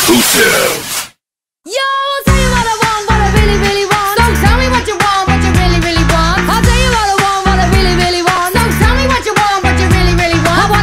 exclusive. Yo, I'll tell you what I want, what I really, really want. So tell me what you want, what you really, really want. I'll tell you what I want, what I really, really want. So tell me what you want, what you really, really want. I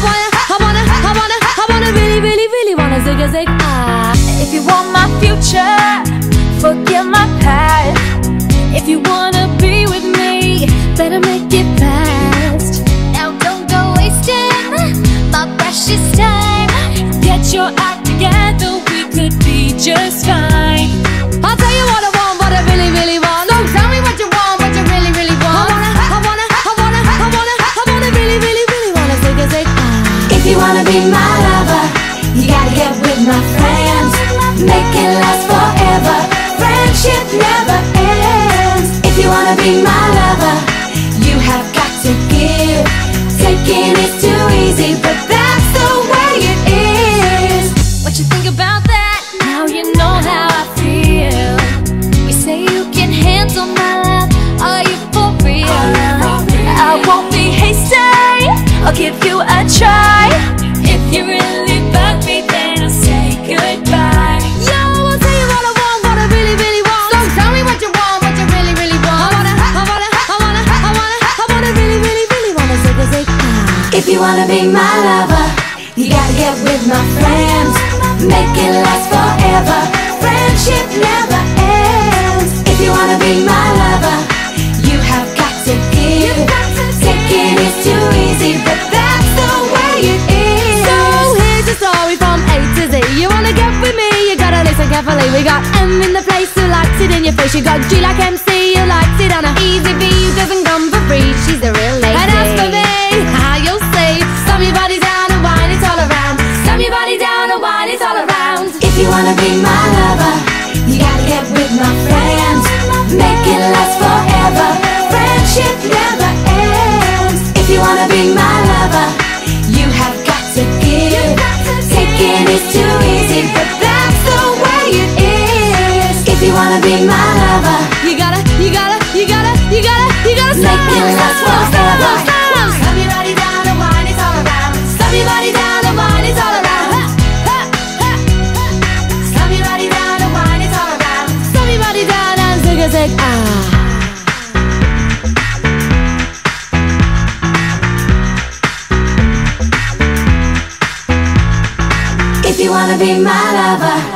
wanna really, really, really wanna zig a zig ah. If you want my future, forget my past. If you wanna be with me, better make it fast. Now don't go wasting my precious time. Get your act together, we could be just fine. I'll tell you what I want, what I really, really want. So tell me what you want, what you really, really want. I wanna really, really, really wanna zig a zig ah. If you wanna be my lover, you gotta get with my friends. Make it last forever. Friendship never ends. If you wanna be my lover, you have got to give. Taking is too easy, but that's the way it is. What you think about that? Now you know how I feel. You say you can handle my love. Are you for real? I won't be hasty, I'll give you a try. If you really bug me, then I'll say goodbye. Yo, I'll tell you what I want, what I really, really want. So tell me what you want, what you really, really want. I wanna really, really, really wanna zig a zig ah. If you wanna be my lover, you gotta get with my friends. Make it last forever. Friendship never ends. If you wanna be my lover, you have got to give. Taking is too easy, but that's the way it is. So here's a story from A to Z. You wanna get with me, you gotta listen carefully. We got M in the place who likes it in your face. You got G like MC who likes it on a easy V who doesn't come for free. She's a real lady. And as for me, how you'll see, slam your body down and wine it all around. Slam your body down and wine it all around. If you wanna be my lover, you gotta get with my friends. Make it last forever. Friendship never ends. If you wanna be my lover, you have got to give. Taking is too easy, but that's the way it is. If you wanna be my lover, You gotta make it last forever. slam your body down and wine it all around. Slam your body down and wine it all around. Slam your body down and wine it all around. Slam your body down and zig a zig ah. If you wanna be my lover,